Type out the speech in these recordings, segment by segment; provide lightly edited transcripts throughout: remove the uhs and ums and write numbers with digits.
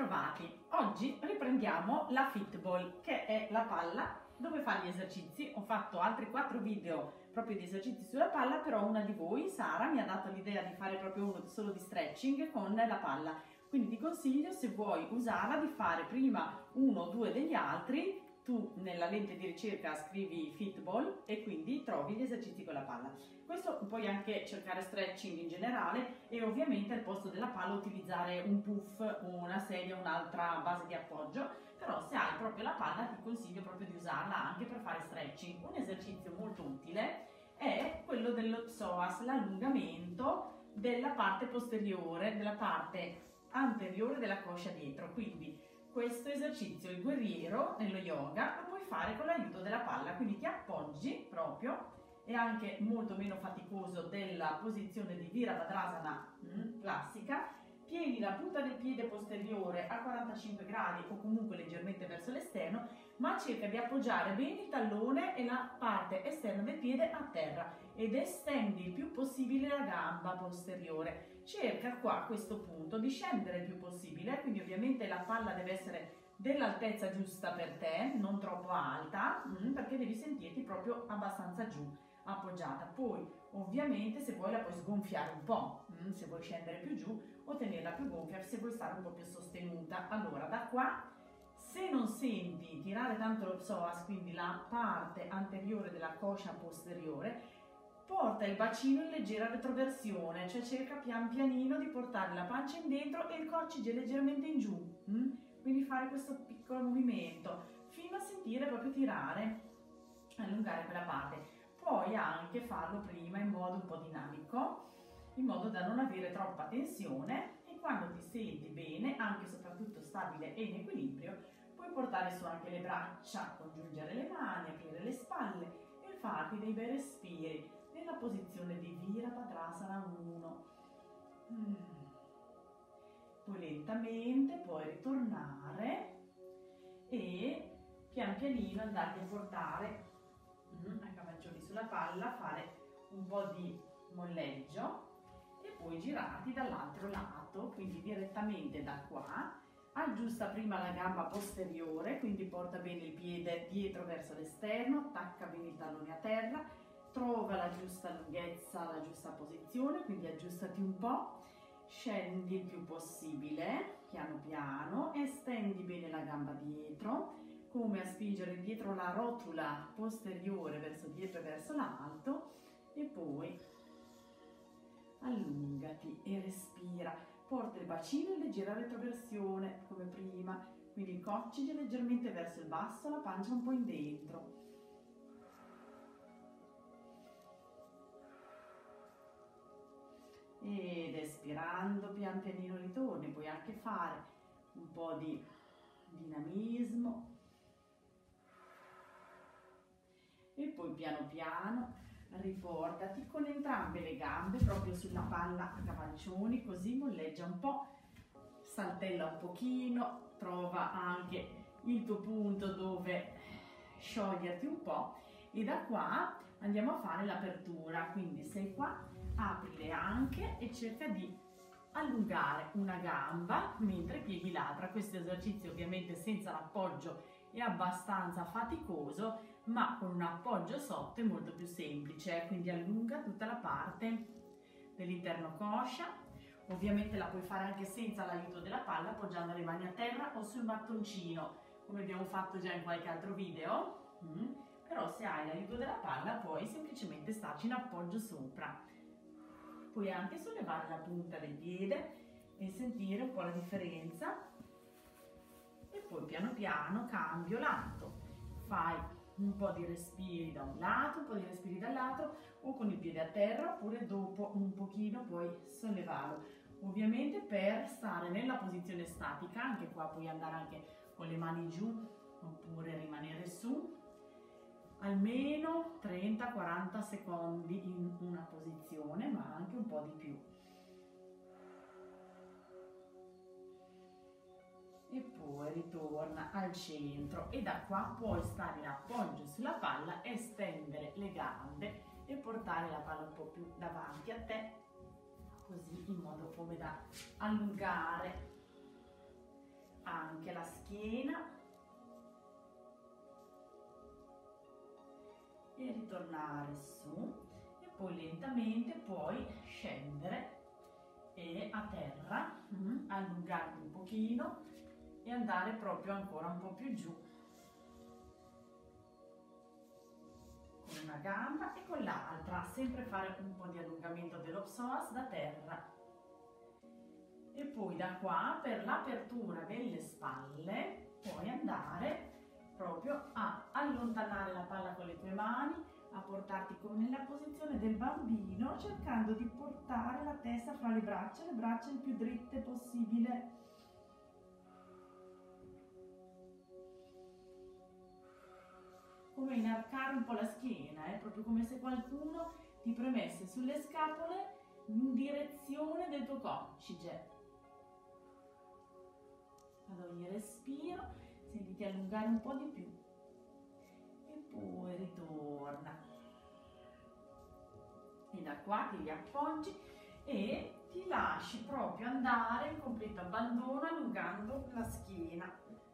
Bentrovati! Oggi riprendiamo la Fitball, che è la palla dove fare gli esercizi. Ho fatto altri 4 video proprio di esercizi sulla palla, però una di voi, Sara, mi ha dato l'idea di fare proprio uno solo di stretching con la palla. Quindi ti consiglio, se vuoi usarla, di fare prima uno o due degli altri. Tu nella lente di ricerca scrivi Fitball e quindi trovi gli esercizi con la palla. Questo puoi anche cercare stretching in generale e ovviamente al posto della palla utilizzare un puff, una sedia, un'altra base di appoggio, però se hai proprio la palla ti consiglio proprio di usarla anche per fare stretching. Un esercizio molto utile è quello dello psoas, l'allungamento della parte posteriore, della parte anteriore della coscia dietro, quindi questo esercizio, il guerriero nello yoga, lo puoi fare con l'aiuto della palla, quindi ti appoggi proprio, è anche molto meno faticoso della posizione di Virabhadrasana classica, pieghi la punta del piede posteriore a 45 gradi o comunque leggermente verso l'esterno, ma cerca di appoggiare bene il tallone e la parte esterna del piede a terra ed estendi il più possibile la gamba posteriore. Cerca qua a questo punto di scendere il più possibile, quindi ovviamente la palla deve essere dell'altezza giusta per te, non troppo alta, perché devi sentirti proprio abbastanza giù, appoggiata. Poi ovviamente se vuoi la puoi sgonfiare un po', se vuoi scendere più giù, o tenerla più gonfia se vuoi stare un po' più sostenuta. Allora da qua, se non senti tirare tanto lo psoas, quindi la parte anteriore della coscia posteriore, porta il bacino in leggera retroversione, cioè cerca pian pianino di portare la pancia in dentro e il coccige leggermente in giù, quindi fare questo piccolo movimento fino a sentire proprio tirare, allungare quella parte. Puoi anche farlo prima in modo un po' dinamico, in modo da non avere troppa tensione, e quando ti senti bene, anche e soprattutto stabile e in equilibrio, puoi portare su anche le braccia, congiungere le mani, aprire le spalle e farti dei bei respiri nella posizione di Virabhadrasana 1. Poi lentamente puoi ritornare e pian pianino andarti a portare a cavalcioni sulla palla, fare un po' di molleggio e poi girarti dall'altro lato, quindi direttamente da qua. Aggiusta prima la gamba posteriore, quindi porta bene il piede dietro verso l'esterno, attacca bene il tallone a terra, trova la giusta lunghezza, la giusta posizione, quindi aggiustati un po', scendi il più possibile, piano piano, estendi bene la gamba dietro, come a spingere dietro la rotula posteriore verso dietro e verso l'alto, e poi allungati e respira. Porta il bacino in leggera retroversione come prima, quindi coccige leggermente verso il basso, la pancia un po' in dentro. Ed espirando pian pianino ritorni, puoi anche fare un po' di dinamismo e poi piano piano riportati con entrambe le gambe proprio sulla palla a cavalcioni, così molleggia un po', saltella un pochino, trova anche il tuo punto dove scioglierti un po', e da qua andiamo a fare l'apertura. Quindi sei qua, apri le anche e cerca di allungare una gamba mentre pieghi l'altra. Questo esercizio ovviamente senza l'appoggio è abbastanza faticoso, ma con un appoggio sotto è molto più semplice, quindi allunga tutta la parte dell'interno coscia. Ovviamente la puoi fare anche senza l'aiuto della palla, appoggiando le mani a terra o sul mattoncino, come abbiamo fatto già in qualche altro video, però se hai l'aiuto della palla puoi semplicemente starci in appoggio sopra. Puoi anche sollevare la punta del piede e sentire un po' la differenza, e poi piano piano cambio lato, fai un po' di respiri da un lato, un po' di respiri dall'altro, o con il piede a terra, oppure dopo un pochino puoi sollevarlo. Ovviamente per stare nella posizione statica, anche qua puoi andare anche con le mani giù oppure rimanere su, almeno 30-40 secondi in una posizione, ma anche un po' di più. E poi ritorna al centro, e da qua puoi stare in appoggio sulla palla, estendere le gambe e portare la palla un po' più davanti a te, così in modo come da allungare anche la schiena e ritornare su, e poi lentamente puoi scendere e a terra, allungarti un pochino e andare proprio ancora un po' più giù con una gamba e con l'altra, sempre fare un po' di allungamento dello psoas da terra. E poi da qua, per l'apertura delle spalle, puoi andare proprio a allontanare la palla con le tue mani, a portarti come nella posizione del bambino, cercando di portare la testa fra le braccia il più dritte possibile. Come inarcare un po' la schiena, proprio come se qualcuno ti premesse sulle scapole in direzione del tuo coccige. Ad ogni respiro sentiti allungare un po' di più e poi ritorna. E da qua ti riappoggi e ti lasci proprio andare in completo abbandono allungando la schiena.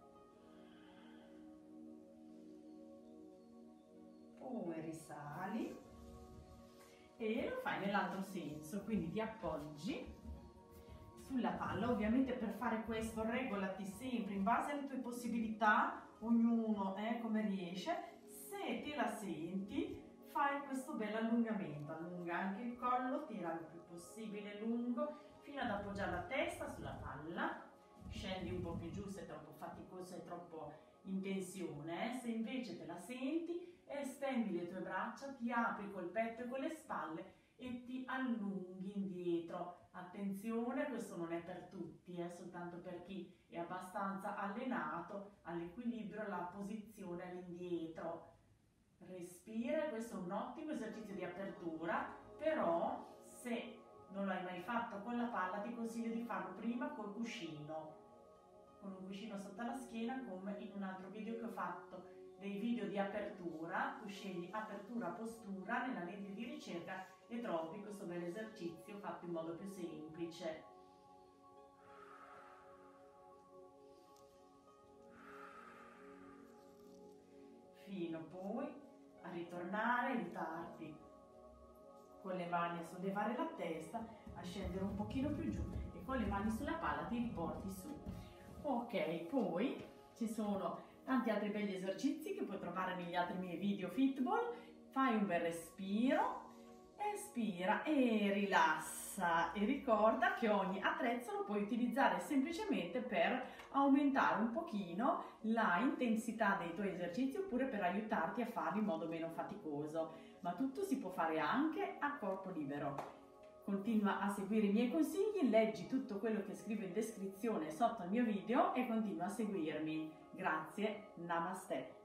Poi risali e lo fai nell'altro senso, quindi ti appoggi sulla palla. Ovviamente per fare questo regolati sempre in base alle tue possibilità, ognuno come riesce. Se te la senti, fai questo bel allungamento, allunga anche il collo, tira il più possibile lungo fino ad appoggiare la testa sulla palla, scendi un po' più giù se è troppo faticoso, se è troppo in tensione, se invece te la senti estendi le tue braccia, ti apri col petto e con le spalle e ti allunghi indietro. Attenzione, questo non è per tutti, è soltanto per chi è abbastanza allenato all'equilibrio, alla posizione all'indietro. Respira, questo è un ottimo esercizio di apertura, però se non l'hai mai fatto con la palla ti consiglio di farlo prima col cuscino, con un cuscino sotto la schiena, come in un altro video che ho fatto, dei video di apertura. Tu scegli apertura postura nella lente di ricerca e trovi questo bel esercizio fatto in modo più semplice. Fino poi a ritornare, aiutarti con le mani a sollevare la testa, a scendere un pochino più giù e con le mani sulla palla ti riporti su. Ok, poi ci sono tanti altri belli esercizi che puoi trovare negli altri miei video Fitball. Fai un bel respiro, espira e rilassa, e ricorda che ogni attrezzo lo puoi utilizzare semplicemente per aumentare un pochino la intensità dei tuoi esercizi oppure per aiutarti a farli in modo meno faticoso, ma tutto si può fare anche a corpo libero. Continua a seguire i miei consigli, leggi tutto quello che scrivo in descrizione sotto il mio video e continua a seguirmi. Grazie, namaste.